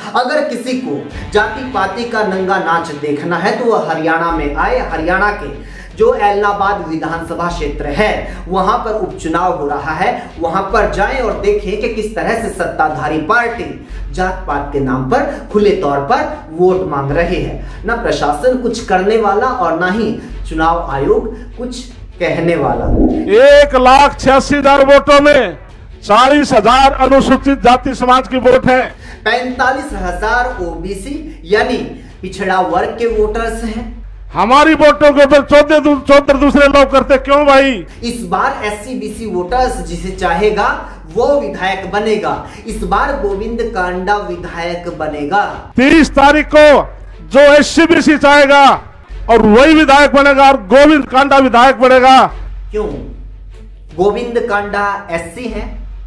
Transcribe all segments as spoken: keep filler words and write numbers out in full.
अगर किसी को जाति पाति का नंगा नाच देखना है तो वह हरियाणा में आए। हरियाणा के जो एलनाबाद विधानसभा क्षेत्र है वहां पर उपचुनाव हो रहा है, वहां पर जाएं और देखें कि किस तरह से सत्ताधारी पार्टी जात पात के नाम पर खुले तौर पर वोट मांग रही है। ना प्रशासन कुछ करने वाला और ना ही चुनाव आयोग कुछ कहने वाला। एक लाख छियासी हजार वोटों में चालीस हजार अनुसूचित जाति समाज की वोट है, पैंतालीस हजार ओबीसी यानी पिछड़ा वर्ग के वोटर्स हैं। हमारी वोटों के ऊपर चौदह चौदह दूसरे लोग करते क्यों भाई? इस बार एससी बीसी वोटर्स जिसे चाहेगा वो विधायक बनेगा। इस बार गोविंद कांडा विधायक बनेगा। तीस तारीख को जो एससी बीसी चाहेगा और वही विधायक बनेगा और गोविंद कांडा विधायक बनेगा। क्यों? गोविंद कांडा एससी है?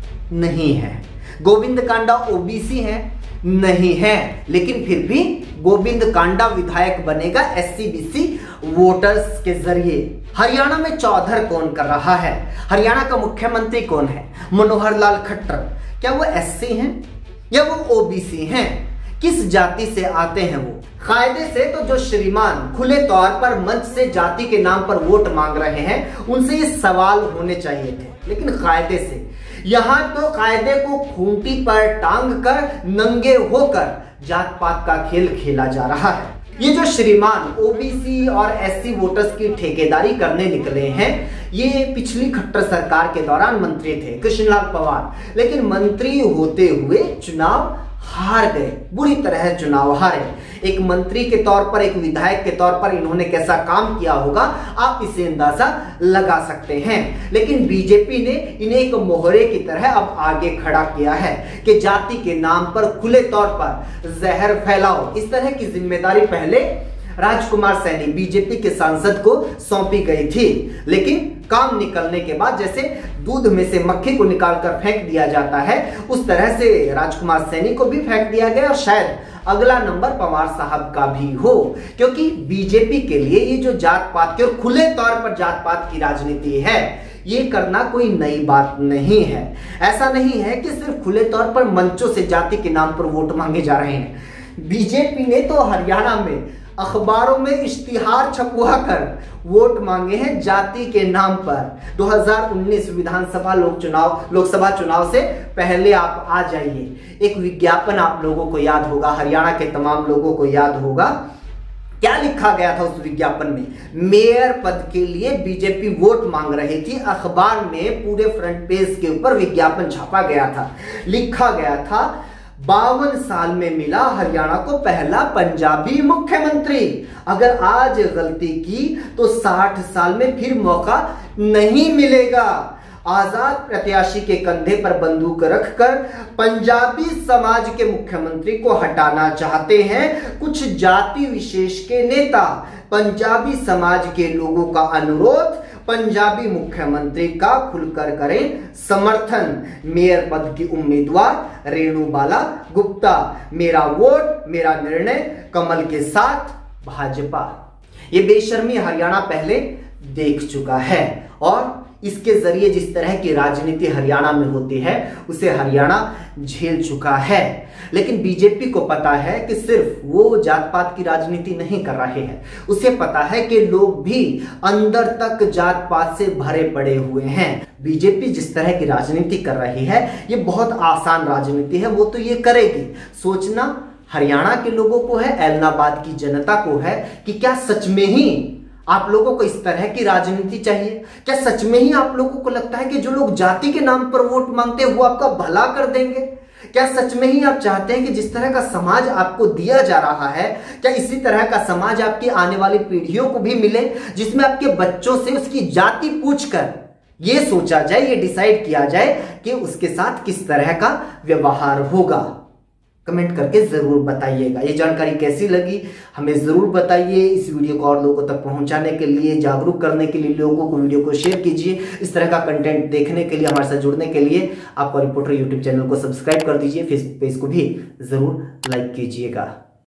नहीं है। गोविंद कांडा ओबीसी है? नहीं है। लेकिन फिर भी गोविंद कांडा विधायक बनेगा एससी बीसी वोटर्स के जरिए। हरियाणा में चौधर कौन कर रहा है? हरियाणा का मुख्यमंत्री कौन है? मनोहर लाल खट्टर। क्या वो एससी हैं या वो ओबीसी हैं? किस जाति से आते हैं वो? कायदे से तो जो श्रीमान खुले तौर पर मंच से जाति के नाम पर वोट मांग रहे हैं उनसे ये सवाल होने चाहिए थे, लेकिन कायदे से यहाँ तो कायदे को खूंटी पर टांग कर नंगे होकर जात पात का खेल खेला जा रहा है। ये जो श्रीमान ओबीसी और एससी वोटर्स की ठेकेदारी करने निकले हैं, ये पिछली खट्टर सरकार के दौरान मंत्री थे कृष्णलाल पवार, लेकिन मंत्री होते हुए चुनाव हार गए, बुरी तरह चुनाव हारे। एक मंत्री के तौर पर, एक विधायक के तौर पर इन्होंने कैसा काम किया होगा आप इसे अंदाजा लगा सकते हैं। लेकिन बीजेपी ने इन्हें एक मोहरे की तरह अब आगे खड़ा किया है कि जाति के नाम पर खुले तौर पर जहर फैलाओ। इस तरह की जिम्मेदारी पहले राजकुमार सैनी बीजेपी के सांसद को सौंपी गई थी, लेकिन काम निकलने के बाद जैसे दूध में से मक्खी को निकालकर फेंक दिया जाता है उस तरह से राजकुमार सैनी को भी फेंक दिया गया और शायद अगला नंबर पवार साहब का भी हो, क्योंकि बीजेपी के लिए ये जो जात पात की और खुले तौर पर जात पात की राजनीति है ये करना कोई नई बात नहीं है। ऐसा नहीं है कि सिर्फ खुले तौर पर मंचों से जाति के नाम पर वोट मांगे जा रहे हैं। बीजेपी ने तो हरियाणा में अखबारों में इश्तिहार छपवा कर वोट मांगे हैं जाति के नाम पर। दो हज़ार उन्नीस विधानसभा लोक चुनाव लोकसभा चुनाव से पहले आप आ जाइए, एक विज्ञापन आप लोगों को याद होगा, हरियाणा के तमाम लोगों को याद होगा। क्या लिखा गया था उस विज्ञापन में? मेयर पद के लिए बीजेपी वोट मांग रही थी। अखबार में पूरे फ्रंट पेज के ऊपर विज्ञापन छापा गया था, लिखा गया था बावन साल में मिला हरियाणा को पहला पंजाबी मुख्यमंत्री। अगर आज गलती की तो साठ साल में फिर मौका नहीं मिलेगा। आजाद प्रत्याशी के कंधे पर बंदूक रखकर पंजाबी समाज के मुख्यमंत्री को हटाना चाहते हैं कुछ जाति विशेष के नेता। पंजाबी समाज के लोगों का अनुरोध, पंजाबी मुख्यमंत्री का खुलकर करें समर्थन। मेयर पद की उम्मीदवार रेणुबाला गुप्ता। मेरा वोट मेरा निर्णय, कमल के साथ भाजपा। ये बेशर्मी हरियाणा पहले देख चुका है और इसके जरिए जिस तरह की राजनीति हरियाणा में होती है उसे हरियाणा झेल चुका है। लेकिन बीजेपी को पता है कि सिर्फ वो जात पात की राजनीति नहीं कर रहे हैं, उसे पता है कि लोग भी अंदर तक जात पात से भरे पड़े हुए हैं। बीजेपी जिस तरह की राजनीति कर रही है ये बहुत आसान राजनीति है, वो तो ये करेगी। सोचना हरियाणा के लोगों को है, एलनाबाद की जनता को है कि क्या सच में ही आप लोगों को इस तरह की राजनीति चाहिए? क्या सच में ही आप लोगों को लगता है कि जो लोग जाति के नाम पर वोट मांगते हैं वो आपका भला कर देंगे? क्या सच में ही आप चाहते हैं कि जिस तरह का समाज आपको दिया जा रहा है क्या इसी तरह का समाज आपकी आने वाली पीढ़ियों को भी मिले, जिसमें आपके बच्चों से उसकी जाति पूछकर ये सोचा जाए, ये डिसाइड किया जाए कि उसके साथ किस तरह का व्यवहार होगा? कमेंट करके जरूर बताइएगा। ये जानकारी कैसी लगी हमें जरूर बताइए। इस वीडियो को और लोगों तक पहुंचाने के लिए, जागरूक करने के लिए लोगों को वीडियो को शेयर कीजिए। इस तरह का कंटेंट देखने के लिए, हमारे साथ जुड़ने के लिए आपका रिपोर्टर यूट्यूब चैनल को सब्सक्राइब कर दीजिए। फेसबुक पेज को भी जरूर लाइक कीजिएगा।